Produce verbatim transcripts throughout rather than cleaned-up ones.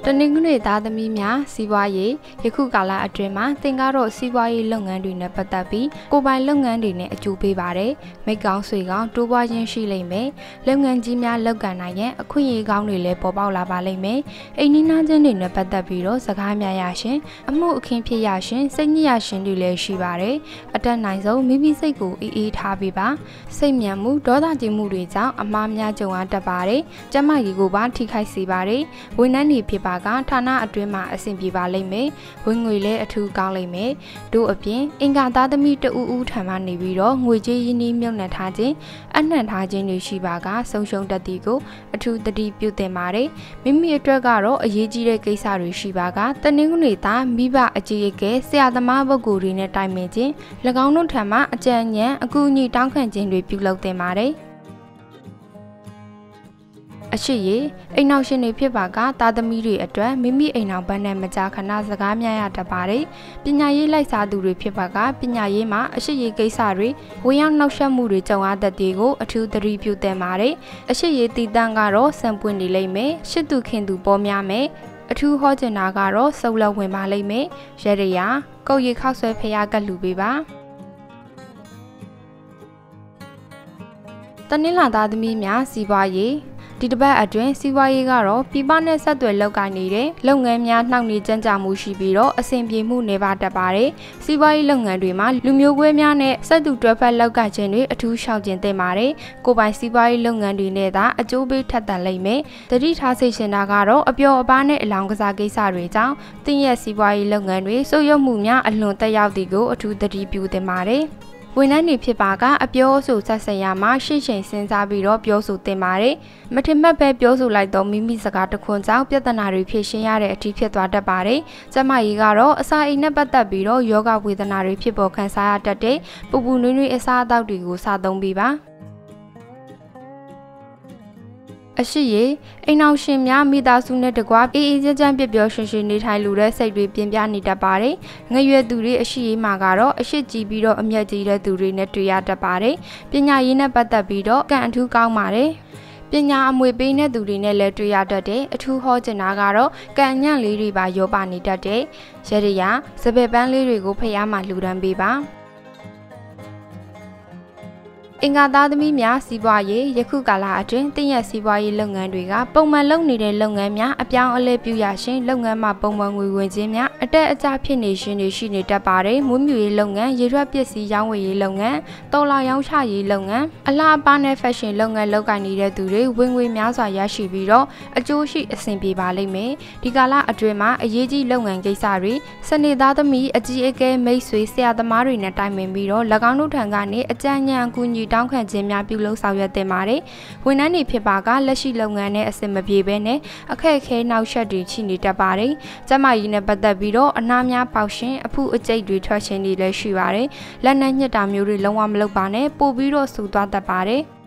နင်္ဂနွေသားသမီးများစီးပွားရေးယခုကာလအတွင်းမှာသင်ကတော့စီးပွားရေးလုပ်ငန်းတွေနဲ့ပတ်သက်ပြီးကိုပိုင်လုပ်ငန်းတွေနဲ့အကျိုးပေးပါတယ်။မိကောင်းဆွေကောင်းတိုးပွားခြင်းရှိလိမ့်မယ်။လုပ်ငန်းကြီးများလုပ်ကိုင်နိုင်ရင်အခွင့်အရေးကောင်းတွေလည်းပေါ်ပေါက်လာပါလိမ့်မယ်။အိမ်နီးနားချင်းတွေနဲ့ပတ်သက်ပြီးတော့စကားများရရှင်အမှုအခင်းဖြစ်ရရှင်စိတ်ညစ်ရရှင်တွေလည်းရှိပါတယ်။အတက်နိုင်ဆုံးမိမိစိတ်ကိုအေးအေးထားပေးပါ။စိတ်မြန်မှုဒေါသကြီးမှုတွေကြောင့်အမှားများကြုံရတတ်ပါတယ်။ကျမကြီးကိုပါထိခိုက်စေပါတယ်။ဝန်ထမ်းတွေဖြစ်ပါကဌာနအတွင်းမှာအဆင်ပြေပါလိမ့်မယ်။ဝင်ငွေလည်းအထူးကောင်းလိမ့်မယ်။တို့အပြင်အင်္ဂါသားသမီးတဦးဦးထံမှနေပြီးတော့ငွေကြေးရင်းနှီးမြှုပ်နှံထားခြင်းအနှံ့ထားခြင်းတွေရှိပါကဆုံးရှုံးတတ်သည်ကိုအထူးသတိပြုသင့်ပါတယ်။မိမိအတွက်ကတော့အရေးကြီးတဲ့ကိစ္စတွေရှိပါကတနင်္ဂနွေသားမိဘအကြီးအကဲဆရာသမားပုဂ္ဂိုလ်တွေနဲ့တိုင်ပင်ခြင်း၎င်းတို့ထံမှအကြံဉာဏ်အကူအညီတောင်းခံခြင်းတွေပြုလုပ်သင့်ပါတယ်။အရှိရေအိမ်နောက်ရှင်တွေဖြစ်ပါကသားသမီးတွေအတွက်မိမိအိမ်နောက်ဘက်နဲ့မကြာခဏစကားများရတတ်ပါတယ်။ပညာရေးလိုက်စားသူတွေဖြစ်ပါကပညာရေးမှာအရှိရေကိစ္စတွေဝင်ရောက်နှောက်ယှက်မှုတွေကြုံရတတ်တဲ့ကိုအထူးသတိပြုသင့်ပါတယ်။အရှိရေတည်တံ့ကတော့စံပွင့်နေလိမ့်မယ်။ရှစ်သူခင်သူပေါ်များမယ်။အထူးဟောကျင်တာကတော့စုပ်လဝင်ပါလိမ့်မယ်။ရရရာကုတ်ရီခောက်ဆွဲဖျားကတ်လူပေးပါ။တနင်္လာသားသမီးများစီးပွားရေးဒီတစ်ပတ်အတွင်းစီးပွားရေးကတော့ပြည်ပနဲ့ဆက်သွယ်လုပ်ကိုင်နေတဲ့လုပ်ငန်းများနှောင့်နှေးကြမ်းကြမှုရှိပြီးတော့အဆင်ပြေမှုနေပါတတ်ပါတယ်။စီးပွားရေးလုပ်ငန်းတွေမှာလူမျိုးကွဲများနဲ့ဆက်သူတွဲဖက်လုပ်ကိုင်ခြင်းတွေအထူးရှောင်ကျဉ်သင့်ပါတယ်။ကိုယ်ပိုင်စီးပွားရေးလုပ်ငန်းတွေနဲ့သာအကျိုးပေးထက်သန်လိမ့်မယ်။တတိထားစိတ်ရှင်တာကတော့အပျော်အပါးနဲ့အလောင်းကစားကိစ္စတွေကြောင့်တင်းရဲ့စီးပွားရေးလုပ်ငန်းတွေဆုတ်ယုတ်မှုများအလွန်တက်ရောက်သည်ကိုအထူးသတိပြုသင့်ပါတယ်။ဝန်ထမ်းတွေဖြစ်ပါကအပြောဆိုဆက်ဆံရမှာရှင်းရှင်းစဉ်းစားပြီးတော့ပြောဆိုသင့်ပါတယ်။မထင်မှတ်ပဲပြောဆိုလိုက်တော့မိမိစကားတခွန်းကြောင့်ပြဿနာတွေဖြစ်ရှင်းရတဲ့အထိဖြစ်သွားတတ်ပါတယ်။ကျမကြီးကတော့အစာအိမ်နဲ့ပတ်သက်ပြီးတော့ယောဂဝေဒနာတွေဖြစ်ပေါ်ခံစားရတတ်တဲ့ပူပူနွေးနွေးအစားအသောက်တွေကိုစားသုံးပြီးပါအရှိရေအိမ်အောင်ရှင်များမိသားစုနဲ့တကွာအေးအေးချမ်းချမ်းပြပြရွှင်ရွှင်နေထိုင်လို့တဲ့စိတ်တွေပြင်းပြနေတတ်ပါတယ်။ငရွယ်သူတွေအရှိရေးမှာကတော့အရှိကြည့်ပြီးတော့အမျက်ကြီးတဲ့သူတွေနဲ့တွေ့ရတတ်ပါတယ်။ပညာရေးနဲ့ပတ်သက်ပြီးတော့ကံအထူးကောင်းပါတယ်။ပညာအမွေပေးတဲ့သူတွေနဲ့လည်းတွေ့ရတတ်တယ်။အထူးဟောကျင်တာကတော့ကံညံ့လေးတွေပါရောပါနေတတ်တယ်။ရရရာစပယ်ပန်းလေးတွေကိုဖျားမှလှူဒန်းပေးပါ။အင်္ဂါသားသမီးများစီးပွားရေးယခုကာလအတွင်းတင်းရဲ့စီးပွားရေးလုပ်ငန်းတွေကပုံမှန်လုပ်နေတဲ့လုပ်ငန်းများအပြောင်းအလဲပြုရရှင်လုပ်ငန်းမှာပုံမှန်ငွေဝင်ခြင်းများအတက်အကျဖြစ်နေရှင်တွေရှိနေတတ်ပါတယ်မွေးမြူရေးလုပ်ငန်းရေထွက်ပစ္စည်းရောင်းဝယ်ရေးလုပ်ငန်းတော်လာရောင်းချရေးလုပ်ငန်းအလားအပါနဲ့ဖက်ရှင်လုပ်ငန်းလုပ်ကိုင်နေတဲ့သူတွေဝင်ငွေများစွာရရှိပြီးတော့အကျိုးရှိအဆင်ပြေပါလိမ့်မယ်ဒီကာလအတွင်းမှာအရေးကြီးလုပ်ငန်းကိစ္စတွေစနေသားသမီးအကြီးအကဲမိတ်ဆွေဆရာသမားတွေနဲ့တိုင်ပင်ပြီးတော့၎င်းတို့ထံကနေအကြံဉာဏ်အကူအညီတောင်းခံခြင်းများပြုလုပ်ဆောင်ရွက်သင့်ပါတယ်။ဝန်ထမ်းတွေဖြစ်ပါကလက်ရှိလုပ်ငန်းနဲ့အဆင်မပြေဘဲနဲ့အခက်အခဲနောက်ဆက်တွေရှိနေတတ်ပါတယ်။ကျမကြီးနဲ့ပတ်သက်ပြီးတော့အနားများပေါက်ရှင်အဖုအကျိတ်တွေထွက်ခြင်းတွေလည်းရှိပါတယ်။လက်နဲ့ညှစ်တာမျိုးတွေလုံးဝမလုပ်ပါနဲ့ပို့ပြီးတော့ဆူသွားတတ်ပါတယ်။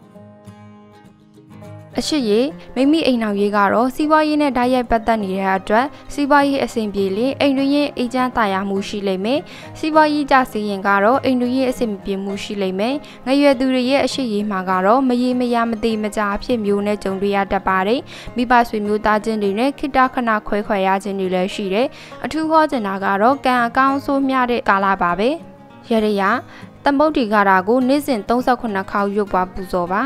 အရှိရေမိမိအိမ်နောက်ရေးကတော့စီးပွားရေးနဲ့ဓာတ်ရိုက်ပတ်သက်နေတဲ့အတွက်စီးပွားရေးအဆင်ပြေလေအိမ်တွင်းရဲ့အေးချမ်းသာယာမှုရှိလိမ့်မယ်စီးပွားရေးကြစီရင်ကတော့အိမ်တွင်းရဲ့အဆင်ပြေမှုရှိလိမ့်မယ်ငရွယ်သူတွေရဲ့အရှိရေမှာကတော့မရေမရမသေးမကြအဖြစ်မျိုးနဲ့ကြုံတွေ့ရတတ်ပါတယ်မိဘဆွေမျိုးသားချင်းတွေနဲ့ခိတခဏခွဲခွဲရခြင်းတွေလည်းရှိတယ်အထူးဟောကျင်တာကတော့ကံအကောင်းဆိုးမျှတဲ့ကာလပါပဲရရရသမုတ်တီကာတာကိုနေ့စဉ်သုံးဆခုနှစ်ခေါက်ရုပ်ပွားပူဇော်ပါ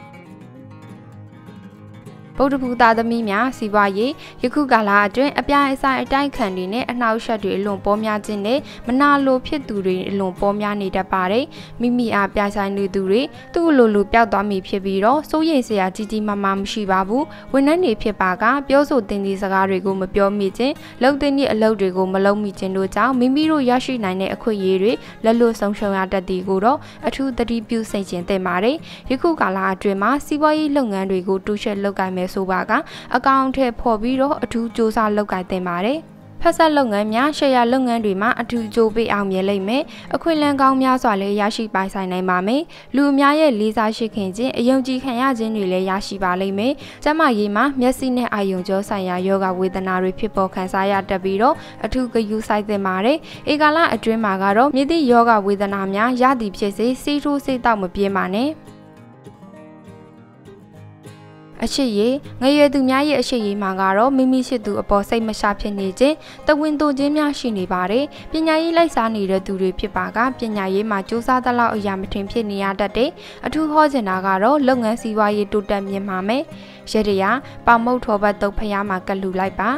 ဗုဒ္ဓဘုသားသမီးများစီးပွားရေးယခုကာလအတွင်းအပြိုင်အဆိုင်အတိုက်ခံတွေနဲ့အနှောက်အယှက်တွေအလွန်ပေါများခြင်းနဲ့မနာလိုဖြစ်သူတွေအလွန်ပေါများနေတတ်ပါတယ်မိမိအားပြဆိုင်နေသူတွေသူ့လိုလိုပျောက်သွားမိဖြစ်ပြီးတော့စိုးရိမ်စရာကြီးကြီးမားမားမရှိပါဘူးဝန်ထမ်းတွေဖြစ်ပါကပြောဆိုတင်သည့်စကားတွေကိုမပြောမိခြင်းလုပ်တဲ့နေ့အလုပ်တွေကိုမလုပ်မိခြင်းတို့ကြောင့်မိမိတို့ရရှိနိုင်တဲ့အခွင့်အရေးတွေလက်လွတ်ဆုံးရှုံးရတတ်သည်ကိုတော့အထူးသတိပြုစိတ်ကျင်သင့်ပါတယ်ယခုကာလအတွင်းမှာစီးပွားရေးလုပ်ငန်းတွေကိုတူရှက်လုပ်ကိုင်မယ်ဆိုပါကအကောင့်ထဲပေါ်ပြီးတော့အထူးစူးစမ်းလုပ်ကိုင်သင့်ပါတယ်။ဖက်ဆက်လုပ်ငန်းများရှယ်ယာလုပ်ငန်းတွေမှာအထူးကြိုးပေးအောင်မြင်လိမ့်မယ်။အခွင့်အလမ်းကောင်းများစွာလည်းရရှိပိုင်ဆိုင်နိုင်ပါမယ်။လူအများရဲ့လေးစားရှိခင်ခြင်းအယုံကြည်ခံရခြင်းတွေလည်းရရှိပါလိမ့်မယ်။ကျန်းမာရေးမှာမျက်စိနဲ့အာရုံကြောဆိုင်ရာယောဂဝေဒနာတွေဖြစ်ပေါ်ခံစားရတတ်ပြီးတော့အထူးဂရုစိုက်သင့်ပါတယ်။ဧကာလအတွင်းမှာကတော့မြစ်သည့်ယောဂဝေဒနာများရသည်ဖြစ်စေစိတ်ထိုးစိတ်တောက်မပြေးပါနဲ့။အရှိရေငရွယ်သူများရဲ့အရှိရေမှာကတော့မိမိရှိသူအပေါ်စိတ်မရှာဖြစ်နေခြင်းတဝင်းတူခြင်းများရှိနေပါတယ်ပညာရေးလိုက်စားနေတဲ့သူတွေဖြစ်ပါကပညာရေးမှာကြိုးစားသလောက်အရာမထင်ဖြစ်နေရတတ်တယ်အထူးဟောချင်တာကတော့လုပ်ငန်းစီးပွားရေးတိုးတက်မြင့်မာမယ်ရတရာပေါမုတ်ထောဘတ်တုတ်ဖျားမှာကလူလိုက်ပါ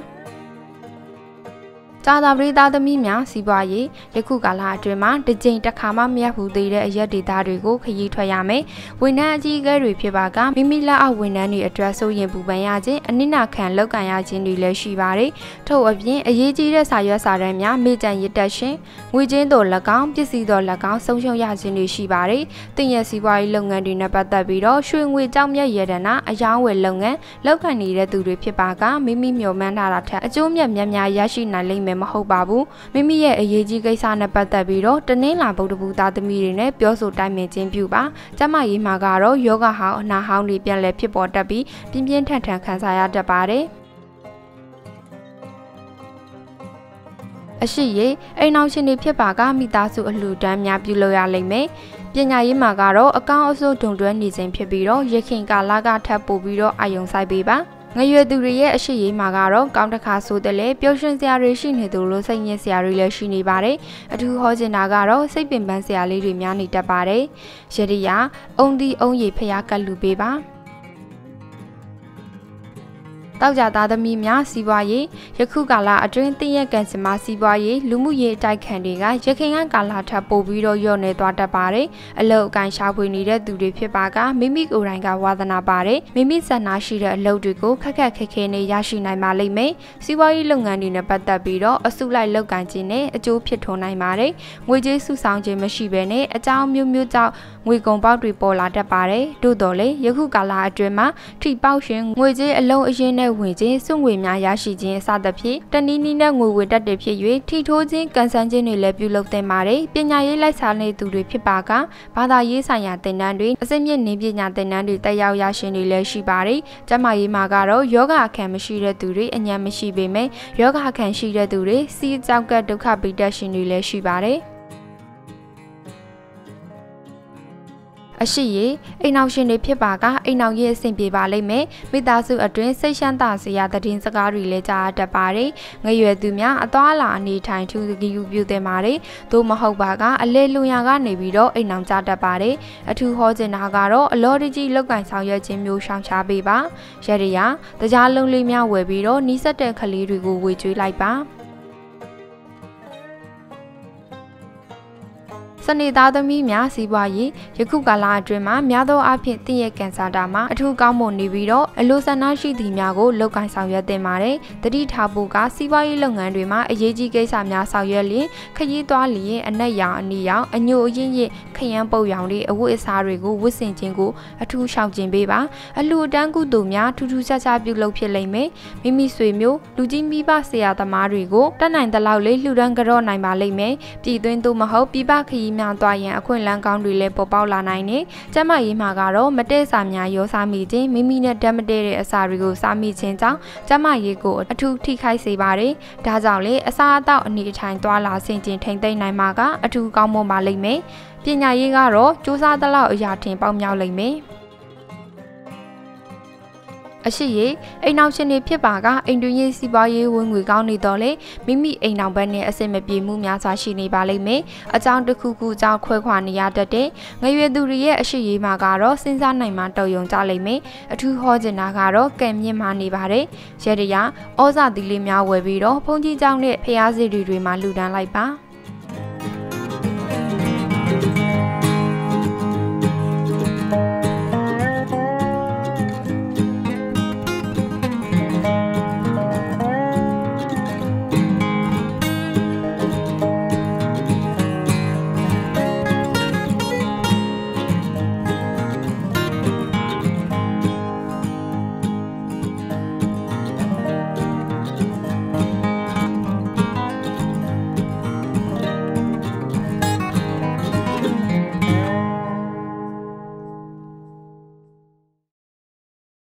ကြာသာပရိသတ်သမီးများစီးပွားရေးယခုကာလအတွင်းမှာတစ်ကြိမ်တစ်ခါမှမရဘူးသေးတဲ့အရက်ဒေတာတွေကိုခရီးထွက်ရမယ်။ဝန်ထမ်းအကြီးအကဲတွေဖြစ်ပါကမိမိလက်အောက်ဝန်ထမ်းတွေအတွက်ဆိုရင်ပူပန်ရခြင်းအနစ်နာခံလောက်ကန်ရခြင်းတွေလည်းရှိပါတယ်။ထို့အပြင်အရေးကြီးတဲ့စာရွက်စာတမ်းများမေ့ကြံရစ်တက်ရှင်ငွေချင်းတို့၎င်းပစ္စည်းတို့၎င်းဆုံးရှုံးရခြင်းတွေရှိပါတယ်။တင်ရစီးပွားရေးလုပ်ငန်းတွေနဲ့ပတ်သက်ပြီးတော့ရွှေငွေကြောင့်မြတ်ရတနာအယောင်းဝယ်လုပ်ငန်းလောက်ကန်နေတဲ့သူတွေဖြစ်ပါကမိမိမျှော်မှန်းထားတာထက်အကျိုးမြတ်များများရရှိနိုင်လိမ့်မယ်မဟုတ်ပါဘူးမိမိရဲ့အရေးကြီးကိစ္စနဲ့ပတ်သက်ပြီးတော့တနင်္လာဗုဒ္ဓဘူးသားသမီးတွေနဲ့ပြောဆိုတိုင်ပင်ခြင်းပြုပါကျမရေးမှာကတော့ယောဂဟောင်းအနာဟောင်းတွေပြန်လည်ဖြစ်ပေါ်တတ်ပြီးပြင်းပြင်းထန်ထန်ခံစားရတတ်ပါတယ်အရှိရေအိမ်အောင်ရှင်တွေဖြစ်ပါကမိသားစုအလှူဒန်းများပြုလုပ်ရလိမ့်မယ်ပညာရေးမှာကတော့အကောင့်အစိုးဒုံတွဲနေစဉ်ဖြစ်ပြီးတော့ရခင်ကာလကထပ်ပို့ပြီးတော့အာယုံဆိုင်ပေးပါငရွယ်သူတွေရဲ့အရှိရေးမှာကတော့ကောင်းတစ်ခါဆိုတဲ့လေပျော်ရွှင်စရာတွေရှိနေသူလို့စိတ်ညစ်စရာတွေလည်းရှိနေပါတယ်အထူးဟောချင်တာကတော့စိတ်ပင်ပန်းစရာလေးတွေများနေတတ်ပါတယ်ရတရာအုံဒီအုံရီဖျားကတ်လူပေးပါတောက်ကြသားသမီးများစီးပွားရေးယခုကာလအတွင်းတည့်ရက်ကန်စမစီးပွားရေးလူမှုရေးအတိုက်ခံတွေကရခိုင်ကကာလထပ်ပို့ပြီးတော့ရော့နေသွားတတ်ပါတယ်အလောက်အကန်ရှာဖွေနေတဲ့သူတွေဖြစ်ပါကမိမိကိုယ်တိုင်ကဝါသနာပါတယ်မိမိစံနာရှိတဲ့အလုပ်တွေကိုခက်ခက်ခဲခဲနဲ့ရရှိနိုင်ပါလိမ့်မယ်စီးပွားရေးလုပ်ငန်းတွေနဲ့ပတ်သက်ပြီးတော့အစုလိုက်လုပ်ကန်ခြင်းနဲ့အကျိုးဖြစ်ထွန်းနိုင်ပါတယ်ငွေကြေးစုဆောင်ခြင်းမရှိဘဲနဲ့အကြောင်းမျိုးမျိုးကြောင့်ငွေကုန်ပေါက်တွေပေါ်လာတတ်ပါတယ်တို့တော်လေယခုကာလအတွင်းမှာထိပေါက်ရှင်ငွေကြေးအလုံးအရင်းနဲ့ဝင်ခြင်းစွန့်ငွေများရရှိခြင်းအစသဖြင့်တနည်းနည်းနဲ့ငွေဝင်တတ်တဲ့ဖြစ်၍ထိထိုးခြင်းကန်ဆန်းခြင်းတွေလည်းပြုလုပ်သင့်ပါတယ်ပညာရေးလိုက်စားနေသူတွေဖြစ်ပါကဘာသာရေးဆိုင်ရာသင်တန်းတွေအစိမ့်မြင့်နေပညာသင်တန်းတွေတက်ရောက်ရရှိနေလည်းရှိပါတယ်ကျမရေးမှာကတော့ယောဂအခမ်းမရှိတဲ့သူတွေအញ្ញံမရှိပေမဲ့ယောဂအခမ်းရှိတဲ့သူတွေစီးကြောက်ကဒုက္ခပိတ္တရှင်တွေလည်းရှိပါတယ်အရှိရေအိမ်အောင်ရှင်တွေဖြစ်ပါကအိမ်အောင်ရဲ့အဆင်ပြေပါလိမ့်မယ်မိသားစုအတွင်းစိတ်ရှမ်းသာစရာသတင်းစကားတွေလည်းကြားတတ်ပါတယ်ငရွယ်သူများအသွားလာအနေထိုင်ထူးဂီယူပြုသင်ပါတယ်သို့မဟုတ်ပါကအလဲလွန်ရာကနေပြီးတော့အိမ်အောင်ကြတတ်ပါတယ်အထူးဟောချင်တာကတော့အလော်တကြီးလောက်ကင်ဆောင်ရွက်ခြင်းမျိုးရှောင်ရှားပေးပါရရရာတရားလုံးလေးများဝယ်ပြီးတော့နီးစပ်တဲ့ကလေးတွေကိုဝေကျွေးလိုက်ပါစနေသားသမီးများစီးပွားရေးယခုကာလအတွင်းမှာများသောအားဖြင့်တည့်ရကန်စာတာမှာအထူးကောင်းမွန်နေပြီးတော့အလိုဆန္ဒရှိသူများကိုလောက်ကိုင်းဆောင်ရွက်တင်ပါတယ်တတိထားဖို့ကစီးပွားရေးလုပ်ငန်းတွေမှာအရေးကြီးကိစ္စများဆောင်ရွက်လျင်ခရီးသွားလျင်အနက်ရောင်အနီရောင်အညိုအရင်ရင်ခရမ်းပုတ်ရောင်တွေအဝတ်အစားတွေကိုဝတ်ဆင်ခြင်းကိုအထူးရှောင်ကျဉ်ပေးပါအလှူအတန်းကုသိုလ်များထူးထူးခြားခြားပြုလုပ်ဖြစ်လိမ့်မယ်မိမိဆွေမျိုးလူကြီးမိဘဆရာသမားတွေကိုတတ်နိုင်တဲ့လောက်လေးလှူဒန်းကြော့နိုင်ပါလိမ့်မယ်ပြည်တွင်းသို့မဟုတ်ပြည်ပခရီးများသွားရင်အခွင့်အလမ်းကောင်းတွေလည်းပေါ်ပေါက်လာနိုင်နေကျမရေးမှာကတော့မတည့်စာများရောစားမိခြင်းမိမိနဲ့ဓာတ်မတည့်တဲ့အစာတွေကိုစားမိခြင်းကြောင့်ကျမရေးကိုအထူးထိခိုက်စေပါတယ်ဒါကြောင့်လေအစာအသောက်အနေအထိုင်သွားလာဆင်ခြင်ထိမ့်သိမ့်နိုင်မှာကအထူးကောင်းမွန်ပါလိမ့်မယ်ပညာရေးကတော့စူးစမ်းသလောက်အရာထင်ပေါက်မြောက်လိမ့်မယ်အရှိရေအိမ်အောင်ရှင်တွေဖြစ်ပါကအိမ်တွင်းရေးစီးပွားရေးဝင်ငွေကောင်းနေတော့လေမိမိအိမ်အောင်ဘက်နဲ့အဆင်မပြေမှုများစွာရှိနေပါလိမ့်မယ်အကြောင်းတစ်ခုခုကြောင့်ခွဲခွာနေရတတ်တဲ့ငရွယ်သူတွေရဲ့အရှိရေးမှာကတော့စဉ်းစားနိုင်မှတော်ရုံကြလိမ့်မယ်အထူးဟောချင်တာကတော့ကံမြင့်မှနေပါတယ်ရတရာဩဇာတိလေးများဝယ်ပြီးတော့ဘုန်းကြီးကျောင်းနဲ့ဖျားစီတွေတွေမှာလှူဒန်းလိုက်ပါ